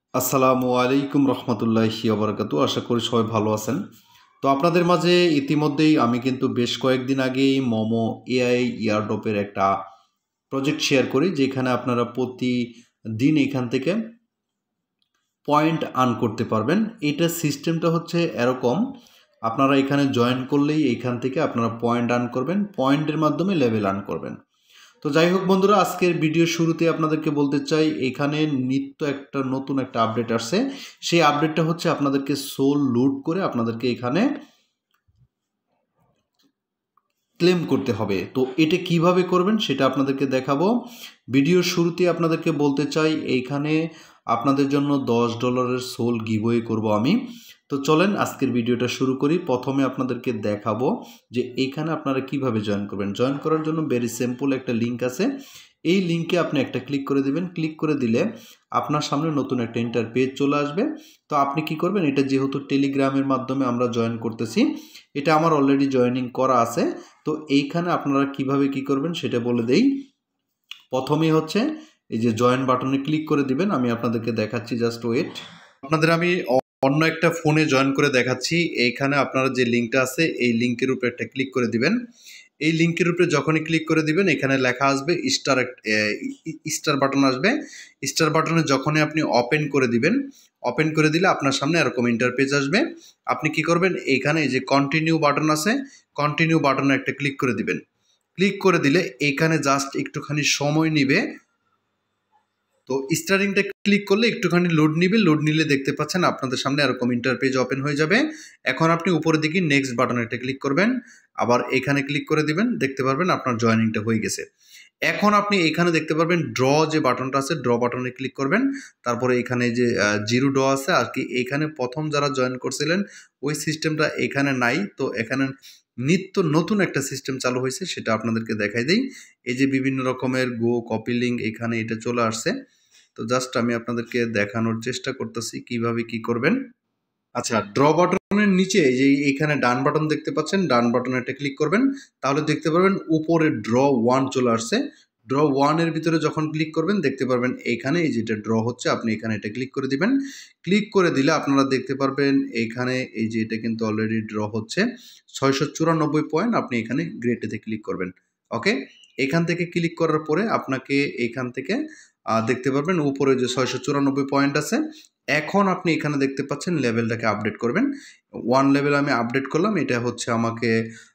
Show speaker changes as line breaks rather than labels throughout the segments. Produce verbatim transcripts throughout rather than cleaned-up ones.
আসসালামু আলাইকুম রহমতুল্লাহি ওয়াবারাকাতু। আশা করি সবাই ভালো আছেন। তো আপনাদের মাঝে ইতিমধ্যেই আমি কিন্তু বেশ কয়েকদিন আগেই মোমো এআই এয়ারড্রপের একটা প্রজেক্ট শেয়ার করি, যেখানে আপনারা প্রতিদিন এখান থেকে পয়েন্ট আর্ন করতে পারবেন। এটার সিস্টেমটা হচ্ছে এরকম, আপনারা এখানে জয়েন করলেই এখান থেকে আপনারা পয়েন্ট আর্ন করবেন, পয়েন্টের মাধ্যমে লেভেল আর্ন করবেন। তো যাই হোক বন্ধুরা, আজকের ভিডিওর শুরুতে আপনাদেরকে বলতে চাই, এখানে নিত্য একটা নতুন একটা আপডেট আসছে। সেই আপডেটটা হচ্ছে আপনাদেরকে সোল লুট করে আপনাদেরকে এখানে ক্লেম করতে হবে। তো এটা কিভাবে করবেন সেটা আপনাদেরকে দেখাবো। ভিডিওর শুরুতে আপনাদেরকে বলতে চাই, এইখানে আপনাদের জন্য দশ ডলারের সোল গিভওয়ে করব আমি। তো চলেন আজকের ভিডিওটা শুরু করি। প্রথমে আপনাদেরকে দেখাবো যে এইখানে আপনারা কিভাবে জয়েন করবেন। জয়েন করার জন্য ভেরি সিম্পল একটা লিঙ্ক আছে, এই লিঙ্কে আপনি একটা ক্লিক করে দিবেন। ক্লিক করে দিলে আপনার সামনে নতুন একটা ইন্টারপেজ চলে আসবে। তো আপনি কি করবেন, এটা যেহেতু টেলিগ্রামের মাধ্যমে আমরা জয়েন করতেছি, এটা আমার অলরেডি জয়েনিং করা আছে। তো এইখানে আপনারা কিভাবে কি করবেন সেটা বলে দেই। প্রথমেই হচ্ছে এই যে জয়েন বাটনে ক্লিক করে দিবেন। আমি আপনাদেরকে দেখাচ্ছি, জাস্ট ওয়েট। আপনাদের আমি অন্য একটা ফোনে জয়েন করে দেখাচ্ছি। এইখানে আপনারা যে লিঙ্কটা আছে এই লিঙ্কের উপরে একটা ক্লিক করে দিবেন। এই লিঙ্কের উপরে যখনই ক্লিক করে দিবেন, এখানে লেখা আসবে স্টার স্টার বাটন আসবে। স্টার বাটনে যখনই আপনি ওপেন করে দিবেন, ওপেন করে দিলে আপনার সামনে এরকম ইন্টারপেজ আসবে। আপনি কি করবেন, এইখানে এই যে কন্টিনিউ বাটন আছে, কন্টিনিউ বাটনে একটা ক্লিক করে দিবেন। ক্লিক করে দিলে এইখানে জাস্ট একটুখানি সময় নিবে। তো স্টারিংটা ক্লিক করলে একটুখানি লোড নিবে। লোড নিলে দেখতে পাচ্ছেন আপনাদের সামনে এরকম ইন্টারপেজ ওপেন হয়ে যাবে। এখন আপনি উপরের দিকে নেক্সট বাটনে একটা ক্লিক করবেন, আবার এখানে ক্লিক করে দিবেন। দেখতে পারবেন আপনার জয়েনিংটা হয়ে গেছে। এখন আপনি এখানে দেখতে পারবেন ড্র যে বাটনটা আছে, ড্র বাটনে ক্লিক করবেন। তারপরে এখানে যে জিরো ড্র আছে আর কি, এখানে প্রথম যারা জয়েন করছিলেন ওই সিস্টেমটা এখানে নাই। তো এখানে নিত্য নতুন একটা সিস্টেম চালু হয়েছে, সেটা আপনাদেরকে দেখাই দিই। এই যে বিভিন্ন রকমের গো কপি লিঙ্ক এখানে এটা চলে আসছে। তো জাস্ট আমি আপনাদেরকে দেখানোর চেষ্টা করতেছি কিভাবে কি করবেন। আচ্ছা, ড্র বাটনের নিচে এই যে এখানে ডান বাটন দেখতে পাচ্ছেন, ডান বাটনে একটা ক্লিক করবেন। তাহলে দেখতে পারবেন উপরে ড্র ওয়ান চলে আসছে। ড্র ওয়ানের ভিতরে যখন ক্লিক করবেন দেখতে পারবেন এইখানে এই যেটা ড্র হচ্ছে, আপনি এখানে এটা ক্লিক করে দিবেন। ক্লিক করে দিলে আপনারা দেখতে পারবেন এইখানে এই যে এটা কিন্তু অলরেডি ড্র হচ্ছে ছয়শো চুরানব্বই পয়েন্ট। আপনি এখানে গ্রেটেতে ক্লিক করবেন। ওকে, এখান থেকে ক্লিক করার পরে আপনাকে এখান থেকে দেখতে পারবেন উপরে যে ছয়শো চুরানব্বই পয়েন্ট আছে। এখন আপনি এখানে দেখতে পাচ্ছেন লেভেলটাকে আপডেট করবেন। ওয়ান লেভেল আমি আপডেট করলাম, এটা হচ্ছে আমাকে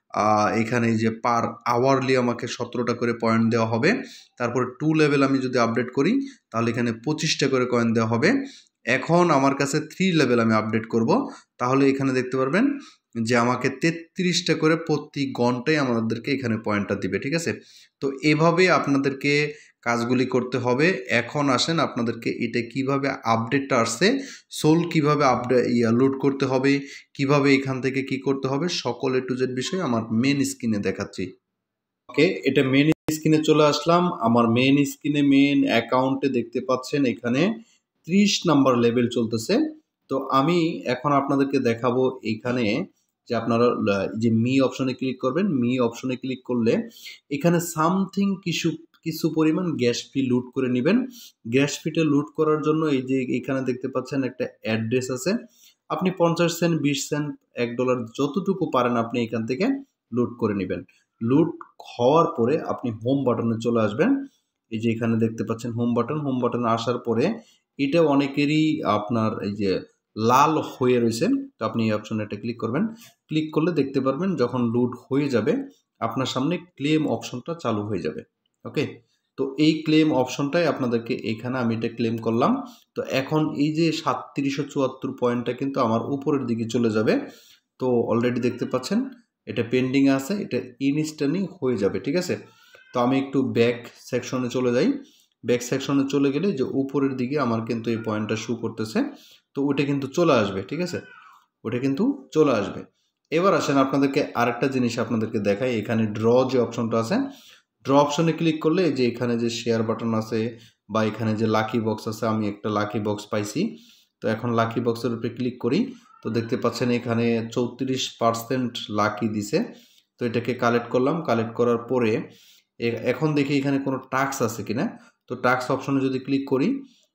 এখানে যে পার আওয়ারলি আমাকে সতেরোটা করে পয়েন্ট দেওয়া হবে। তারপরে টু লেভেল আমি যদি আপডেট করি তাহলে এখানে পঁচিশটা করে কয়েন দেওয়া হবে। এখন আমার কাছে থ্রি লেভেল আমি আপডেট করব, তাহলে এখানে দেখতে পারবেন যে আমাকে তেত্রিশটা করে প্রতি ঘন্টায় আমাদেরকে এখানে পয়েন্টটা দিবে। ঠিক আছে, তো এভাবে আপনাদেরকে কাজগুলি করতে হবে। এখন আসেন আপনাদেরকে এটা কিভাবে আপডেটটা আসছে, সোল কিভাবে আপডেট ইয়া লোড করতে হবে, কিভাবে এখান থেকে কি করতে হবে, সকল এ টু জেড বিষয় আমার মেন স্ক্রিনে দেখাচ্ছি। ওকে, এটা মেন স্ক্রিনে চলে আসলাম। আমার মেন স্ক্রিনে মেন অ্যাকাউন্টে দেখতে পাচ্ছেন এখানে ত্রিশ নাম্বার লেভেল চলতেছে। তো আমি এখন আপনাদেরকে দেখাবো এইখানে যে আপনারা যে মি অপশনে ক্লিক করবেন। মি অপশনে ক্লিক করলে এখানে সামথিং কিছু কিছু পরিমাণ গ্যাস ফি লুট করে নেবেন। গ্যাস ফিটা লুট করার জন্য এই যে এখানে দেখতে পাচ্ছেন একটা অ্যাড্রেস আছে, আপনি পঞ্চাশ সেন্ট, বিশ সেন্ট, এক ডলার যতটুকু পারেন আপনি এখান থেকে লুট করে নেবেন। লুট হওয়ার পরে আপনি হোম বাটনে চলে আসবেন। এই যে এখানে দেখতে পাচ্ছেন হোম বাটন। হোম বাটনে আসার পরে এটা অনেকেরই আপনার এই যে লাল হয়ে রয়েছে, তো আপনি এই অপশনে একটা ক্লিক করবেন। ক্লিক করলে দেখতে পারবেন যখন লুট হয়ে যাবে আপনার সামনে ক্লেম অপশনটা চালু হয়ে যাবে। ওকে, তো এই ক্লেম অপশনটাই আপনাদেরকে এখানে আমি এটা ক্লেম করলাম। তো এখন এই যে সাতত্রিশশো চুয়াত্তর পয়েন্টটা কিন্তু আমার উপরের দিকে চলে যাবে। তো অলরেডি দেখতে পাচ্ছেন এটা পেন্ডিং আছে, এটা ইনস্ট্যান্টলি হয়ে যাবে। ঠিক আছে, তো আমি একটু ব্যাক সেকশনে চলে যাই। ব্যাক সেকশনে চলে গেলে যে উপরের দিকে আমার কিন্তু এই পয়েন্টটা শো করতেছে, তো ওটা কিন্তু চলে আসবে। ঠিক আছে, ওটা কিন্তু চলে আসবে। এবার আসেন আপনাদেরকে আরেকটা জিনিস আপনাদেরকে দেখাই। এখানে ড্র যে অপশনটা আছে, ড্র অপশনে ক্লিক করলে যে এখানে যে শেয়ার বাটন আছে বা এখানে যে লাকি বক্স আছে, আমি একটা লাকি বক্স পাইছি। তো এখন লাকি বক্সের উপরে ক্লিক করি, তো দেখতে পাচ্ছেন এখানে চৌত্রিশ পার্সেন্ট লাকি দিছে। তো এটাকে কালেক্ট করলাম। কালেক্ট করার পরে এখন দেখি এখানে কোনো টাস্ক আছে কিনা। তো টাস্ক অপশনে যদি ক্লিক করি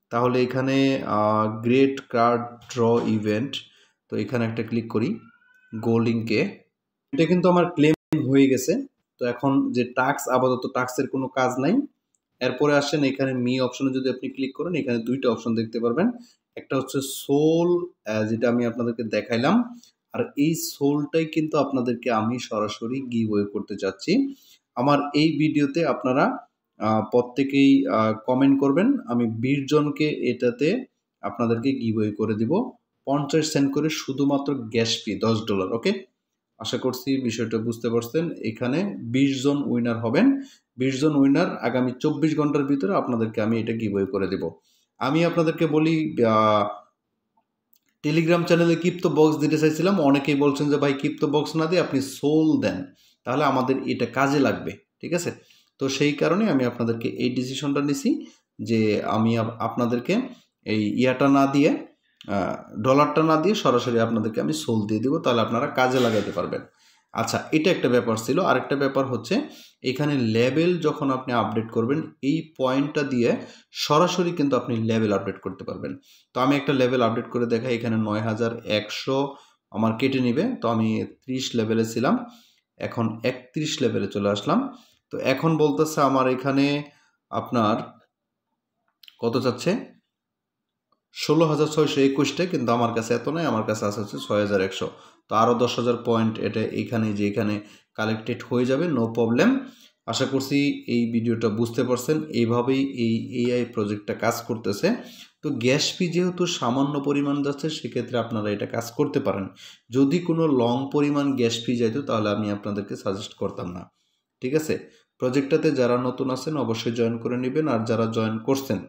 তাহলে এখানে গ্রেট কার্ড ড্র ইভেন্ট, তো এখানে একটা ক্লিক করি গো লিঙ্কে। এটা কিন্তু আমার ক্লেম হয়ে গেছে। তো এখন যে টাস্ক, আপাতত টাস্কের কোনো কাজ নাই। এরপরে আসেন এখানে মি অপশনে যদি আপনি ক্লিক করেন, এখানে দুইটা অপশন দেখতে পারবেন। একটা হচ্ছে সোল, যেটা আমি আপনাদেরকে দেখাইলাম, আর এই সোলটাই কিন্তু আপনাদেরকে আমি সরাসরি গিভওয়ে করতে চাচ্ছি। আমার এই ভিডিওতে আপনারা প্রত্যেকেই কমেন্ট করবেন, আমি বিশ জনকে এটাতে আপনাদেরকে গিভওয়ে করে দিব পঞ্চাশ সেন্ট করে, শুধুমাত্র গ্যাস ফি দশ ডলার। ওকে, আশা করছি বিষয়টা বুঝতে পারছেন। এখানে বিশ জন উইনার হবেন, বিশ জন উইনার আগামী চব্বিশ ঘন্টার ভিতরে আপনাদেরকে আমি এটা গিভওয়ে করে দেব। আমি আপনাদেরকে বলি, টেলিগ্রাম চ্যানেলে ক্রিপ্টো বক্স দিতে চাইছিলাম, অনেকেই বলছেন যে ভাই ক্রিপ্টো বক্স না দিয়ে আপনি সোল দেন, তাহলে আমাদের এটা কাজে লাগবে। ঠিক আছে, তো সেই কারণে আমি আপনাদেরকে এই ডিসিশনটা নিছি যে আমি আপনাদেরকে এই ইয়াটা না দিয়ে, ডলারটা না দিয়ে সরাসরি আপনাদেরকে আমি সোল দিয়ে দেবো, তাহলে আপনারা কাজে লাগাতে পারবেন। আচ্ছা, এটা একটা ব্যাপার ছিল। আরেকটা ব্যাপার হচ্ছে, এখানে লেভেল যখন আপনি আপডেট করবেন, এই পয়েন্টটা দিয়ে সরাসরি কিন্তু আপনি লেভেল আপডেট করতে পারবেন। তো আমি একটা লেভেল আপডেট করে দেখাই। এখানে নয় হাজার একশো আমার কেটে নিবে। তো আমি ত্রিশ লেভেলে ছিলাম, এখন একত্রিশ লেভেলে চলে আসলাম। তো এখন বলতেছে আমার এখানে আপনার কত চাচ্ছে, ষোলো হাজার ছয়শো একুশটা, কিন্তু আমার কাছে এত নয়, আমার কাছে আছে হচ্ছে ছয় হাজার একশো। তো আরও দশ হাজার পয়েন্ট এটা এখানে যে এখানে কালেক্টেড হয়ে যাবে, নো প্রবলেম। আশা করছি এই ভিডিওটা বুঝতে পারছেন। এইভাবেই এই এআই প্রজেক্টটা কাজ করতেছে। তো গ্যাস ফি যেহেতু সামান্য পরিমাণ যাচ্ছে, সেক্ষেত্রে আপনারা এটা কাজ করতে পারেন। যদি কোনো লং পরিমাণ গ্যাস ফি যাইতো, তাহলে আমি আপনাদেরকে সাজেস্ট করতাম না। ঠিক আছে, প্রজেক্টটাতে যারা নতুন আছেন অবশ্যই জয়েন করে নেবেন, আর যারা জয়েন করছেন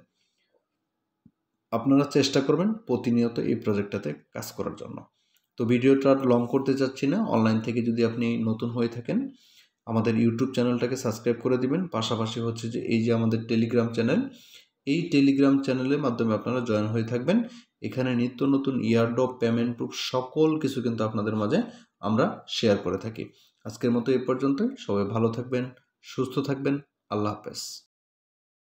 আপনারা চেষ্টা করবেন প্রতিনিয়ত এই প্রজেক্টটাতে কাজ করার জন্য। তো ভিডিওটা লং করতে চাচ্ছি না। অনলাইন থেকে যদি আপনি নতুন হয়ে থাকেন, আমাদের ইউটিউব চ্যানেলটাকে সাবস্ক্রাইব করে দিবেন। পাশাপাশি হচ্ছে যে এই যে আমাদের টেলিগ্রাম চ্যানেল, এই টেলিগ্রাম চ্যানেলের মাধ্যমে আপনারা জয়েন হয়ে থাকবেন। এখানে নিত্য নতুন ইয়ারড্রপ, পেমেন্ট প্রুফ সকল কিছু কিন্তু আপনাদের মাঝে আমরা শেয়ার করে থাকি। আজকের মতো এই পর্যন্তই। সবাই ভালো থাকবেন, সুস্থ থাকবেন। আল্লাহ হাফেজ।